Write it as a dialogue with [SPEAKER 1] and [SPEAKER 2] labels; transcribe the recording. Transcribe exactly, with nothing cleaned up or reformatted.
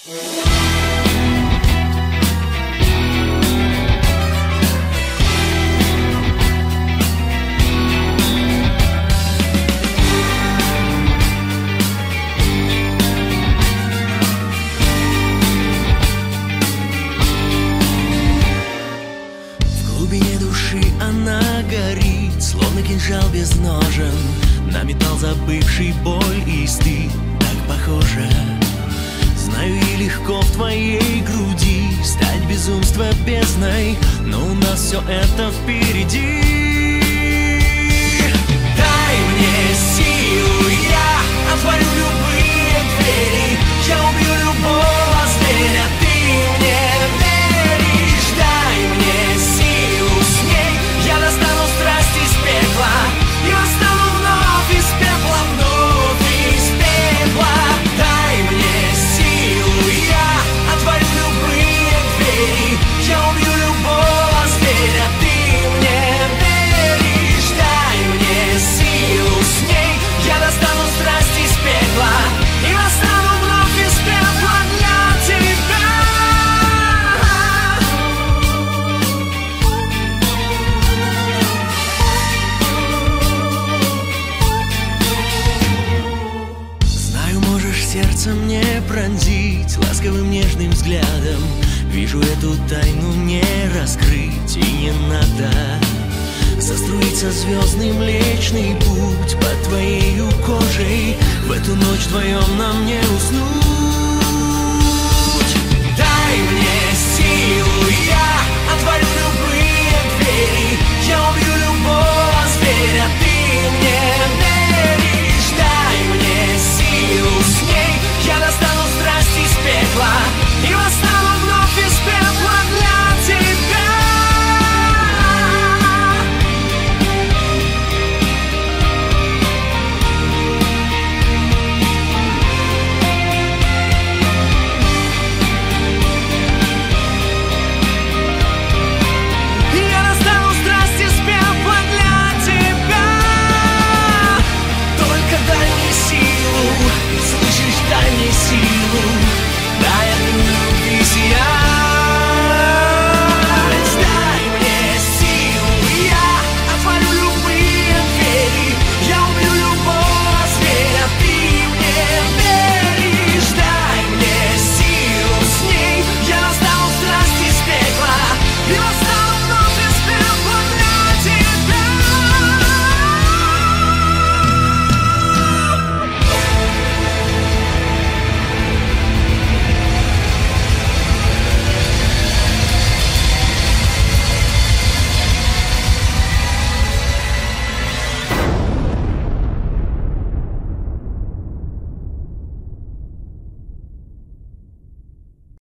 [SPEAKER 1] Она горит, словно кинжал без ножен, на металл забывший боль и стыд. Так похоже, знаю, и легко в твоей груди стать безумство бездной, но у нас все это впереди. Дай мне силу, я отворю любые двери, я убью любого зверя, ты мне веришь. Дай мне силу, с ней я достану страсть из пекла и восстану вновь из пепла, вновь из пепла. Дай мне силу, я отворю любые двери, я убью любого зверя, ты мне веришь. Дай мне силу, с ней я достану страсть из пекла и восстану вновь из пепла для тебя. Знаю, можешь сердце мне пронзить ласковым нежным взглядом. Вижу, эту тайну не раскрыть и не надо. Заструится звездный Млечный Путь под твоею кожей. В эту ночь вдвоем нам не уснуть.